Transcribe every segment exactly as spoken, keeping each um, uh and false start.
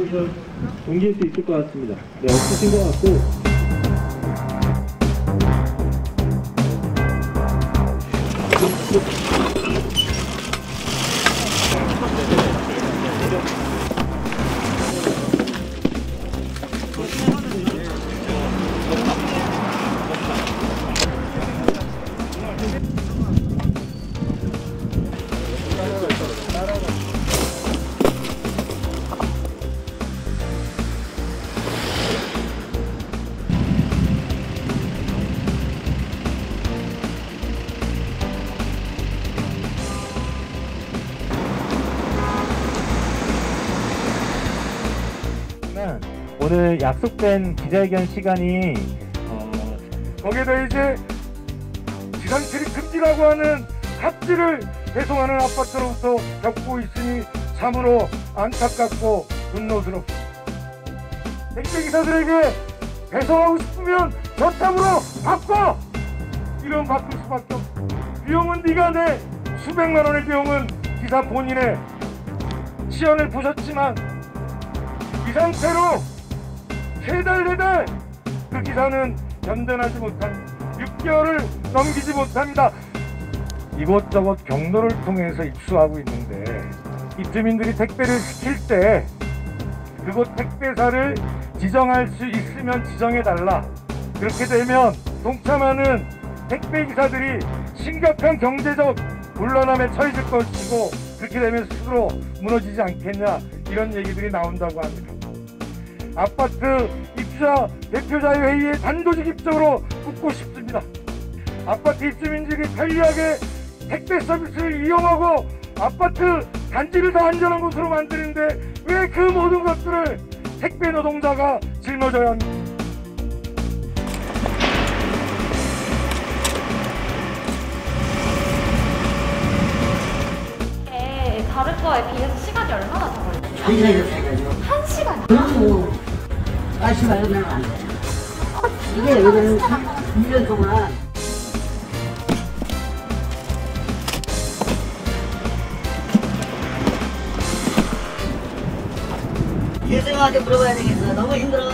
여기서 옮길 수 있을 것 같습니다. 네, 없으신 것 같고. 오늘 약속된 기자회견 시간이 어, 거기에다 이제 지상 출입 금지라고 하는 합지를 배송하는 아파트로부터 겪고 있으니 참으로 안타깝고 분노스럽습니다. 택배기사들에게 배송하고 싶으면 저탑으로 바꿔! 이런 바꿀 수밖에 없어. 비용은 네가 내 수백만 원의 비용은 기사 본인의 시연을 보셨지만 이 상태로 세 달, 네 달 그 기사는 견뎌나지 못합니다. 육 개월을 넘기지 못합니다. 이곳저곳 경로를 통해서 입수하고 있는데 입주민들이 택배를 시킬 때 그곳 택배사를 지정할 수 있으면 지정해달라. 그렇게 되면 동참하는 택배기사들이 심각한 경제적 곤란함에 처해질 것이고 그렇게 되면 스스로 무너지지 않겠냐 이런 얘기들이 나온다고 합니다. 아파트 입주자 대표자의 회의에 단도직 입적으로 묻고 싶습니다. 아파트 입주민들이 편리하게 택배 서비스를 이용하고 아파트 단지를 더 안전한 곳으로 만드는데 왜 그 모든 것들을 택배 노동자가 짊어져야 합니까? 네, 다른 거에 비해서 시간이 얼마나 더 걸려요? 한 시간이요. 한 시간? 너무 다시 말하면 안 돼. 이게 왜냐면 일 년 동안 예수님한테 물어봐야 되겠어. 너무 힘들어.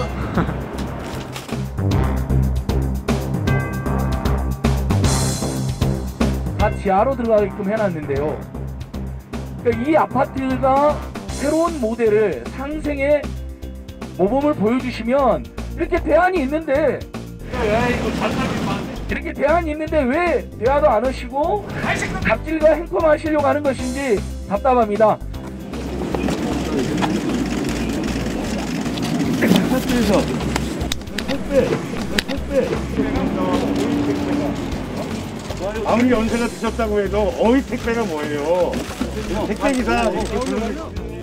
다 지하로 들어가게끔 해놨는데요. 그러니까 이 아파트가 새로운 모델을 상생의 모범을 보여주시면 이렇게 대안이 있는데 이렇게 대안이 있는데 왜 대화도 안 하시고 갑질과 행포만 하시려고 하는 것인지 답답합니다. 택배에서 택배 택배 아무리 연세가 드셨다고 해도 어휘 택배가 뭐예요? 택배기사 이렇게 부르는